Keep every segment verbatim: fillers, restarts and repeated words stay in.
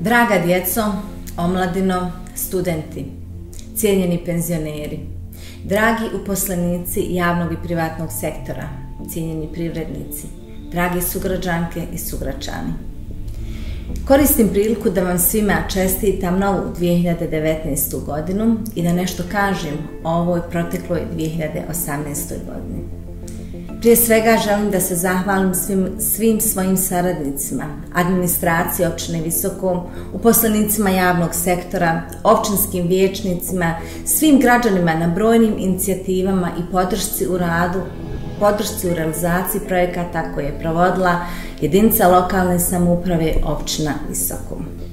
Draga djeco, omladino, studenti, cijenjeni penzioneri, dragi uposlenici javnog i privatnog sektora, cijenjeni privrednici, dragi sugrađanke i sugrađani. Koristim priliku da vam svima čestitam novu dvije hiljade devetnaestu. godinu i da nešto kažem o ovoj protekloj dvije hiljade osamnaestoj. godini. Prije svega želim da se zahvalim svim, svim svojim saradnicima, administraciji općine Visoko, uposlenicima javnog sektora, općinskim vijećnicima, svim građanima na brojnim inicijativama i podršci u radu, podršci u realizaciji projekata koje je provodila jedinica lokalne samouprave općina Visoko.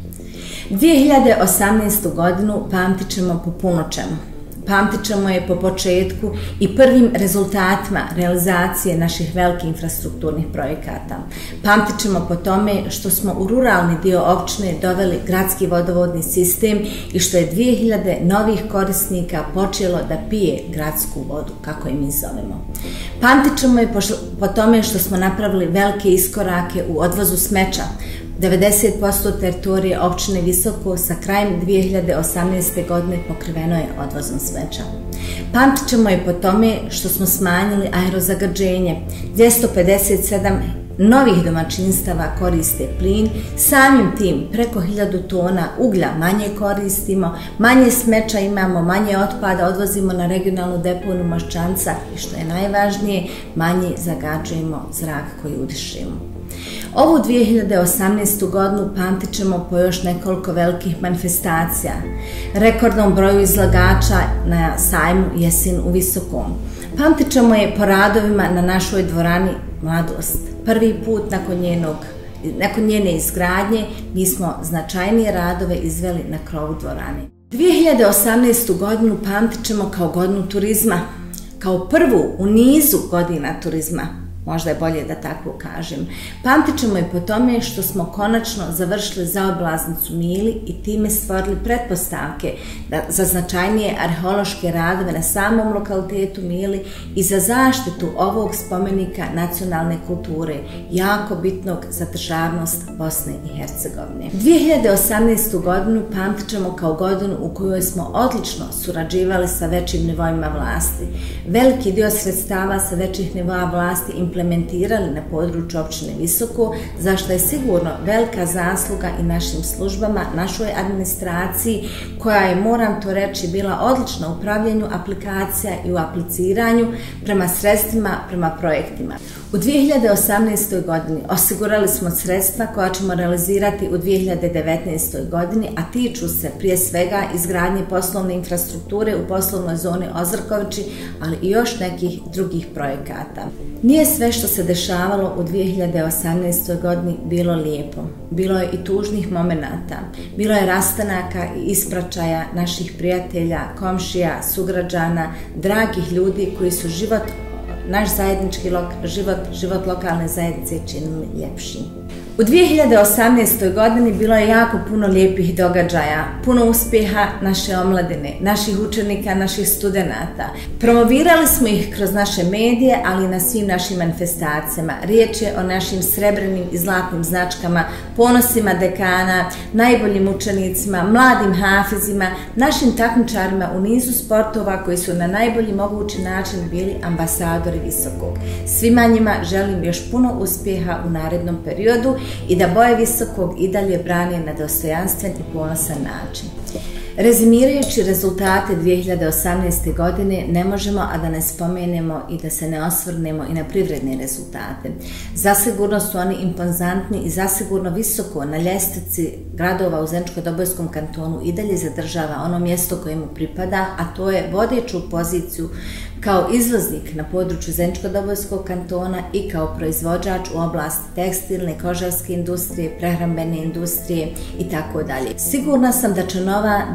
dvije hiljade osamnaestu. godinu pamtit ćemo po puno čemu. Pamtit ćemo je po početku i prvim rezultatima realizacije naših velikih infrastrukturnih projekata. Pamtit ćemo po tome što smo u ruralni dio općine doveli gradski vodovodni sistem i što je dvije hiljade novih korisnika počelo da pije gradsku vodu, kako je mi zovemo. Pamtit ćemo je po, po tome što smo napravili velike iskorake u odvozu smeća. devedeset posto teritorije općine Visoko sa krajem dvije hiljade osamnaeste. godine pokriveno je odvozom smeća. Pamtit ćemo je po tome što smo smanjili aerozagađenje. dvjesto pedeset sedam novih domaćinstava koriste plin, samim tim preko hiljadu tona uglja manje koristimo, manje smeća imamo, manje otpada odvozimo na regionalnu deponiju Moščanca i što je najvažnije, manje zagađujemo zrak koji udišemo. Ovu dvije hiljade osamnaestu. godinu pamtit ćemo po još nekoliko velikih manifestacija, rekordnom broju izlagača na sajmu Jesen u Visokom. Pamtit ćemo je po radovima na našoj dvorani Mladost. Prvi put nakon njenog Nakon njene izgradnje mi smo značajnije radove izveli na krovu dvorane. dvije hiljade osamnaestu. godinu pamtit ćemo kao godinu turizma, kao prvu u nizu godina turizma. Možda je bolje da tako kažem. Pamtit ćemo i po tome što smo konačno završili zaobilaznicu Mili i time stvorili pretpostavke za značajnije arheološke radove na samom lokalitetu Mili i za zaštitu ovog spomenika nacionalne kulture, jako bitnog za državnost Bosne i Hercegovine. dvije hiljade osamnaestu. godinu pamtit ćemo kao godinu u kojoj smo odlično surađivali sa većim nivoima vlasti. Veliki dio sredstava sa većih nivoa vlasti implementirali na području općine Visoko, za što je sigurno velika zasluga i našim službama, našoj administraciji, koja je, moram to reći, bila odlična u upravljanju aplikacija i u apliciranju prema sredstvima, prema projektima. U dvije hiljade osamnaestoj. godini osigurali smo sredstva koja ćemo realizirati u dvije hiljade devetnaestoj. godini, a tiču se prije svega izgradnje poslovne infrastrukture u poslovnoj zoni Ozrkovići, ali i još nekih drugih projekata. Nije sve što se dešavalo u dvije hiljade osamnaestoj. godini bilo lijepo. Bilo je i tužnih momenata. Bilo je rastanaka i ispraćaja naših prijatelja, komšija, sugrađana, dragih ljudi koji su život naš zajednički život, život lokalne zajednice činili ljepšim. U dvije hiljade osamnaestoj. godini bilo je jako puno lijepih događaja, puno uspjeha naše omladine, naših učenika, naših studenata. Promovirali smo ih kroz naše medije, ali i na svim našim manifestacijama. Riječ je o našim srebrnim i zlatnim značkama, ponosima dekana, najboljim učenicima, mladim hafizima, našim takmičarima u nizu sportova koji su na najbolji mogući način bili ambasadori Visokog. Svima njima želim još puno uspjeha u narednom periodu i da boje Visokog i dalje brane na dostojanstven i ponosan način. Rezimirajući rezultate dvije hiljade osamnaeste. godine, ne možemo a da ne spomenemo i da se ne osvrnemo i na privredne rezultate. Zasigurno su oni impozantni i zasigurno Visoko na ljestvici gradova u Zeničko-Dobojskom kantonu i dalje zadržava ono mjesto koje mu pripada, a to je vodeću poziciju kao izvoznik na području Zeničko-Dobojskog kantona i kao proizvođač u oblasti tekstilne, kožarske industrije, prehrambene industrije i tako dalje. Sigurna sam da će nova dvije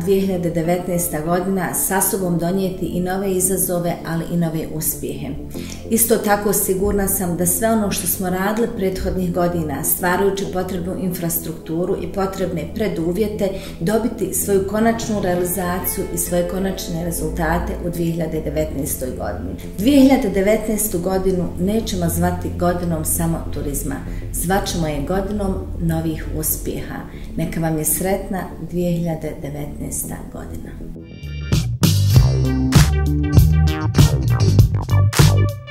dvije hiljade devetnaesta godina sa sobom donijeti i nove izazove, ali i nove uspjehe. Isto tako sigurna sam da sve ono što smo radili prethodnih godina, stvarajući potrebnu infrastrukturu i potrebne preduvjete, dobiti svoju konačnu realizaciju i svoje konačne rezultate u dvije hiljade devetnaestoj godini. dvije hiljade devetnaestu godinu nećemo zvati godinom samo turizma, zvaćemo je godinom novih uspjeha. Neka vam je sretna dvije hiljade devetnaesta godina.